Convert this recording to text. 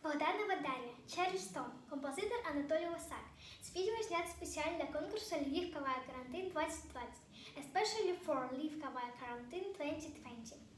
Богданова Дар'я, Черрістон, композитор Анатолій Осак. This video is знято спеціально для конкурсу Львів Каває Карантин 2020, especially for Lviv Kavaya Quarantine 2020.